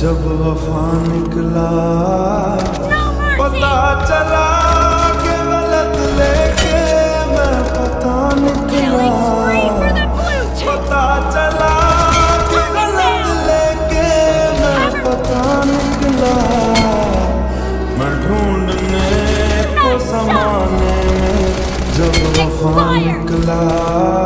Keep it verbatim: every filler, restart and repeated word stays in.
जब वफा निकला पता चला कि गलत लेके मैं पता निकला, पता चला कि गलत लेके मैं पता निकला। मैं ढूंढने को ज़माने में जब वफा निकला।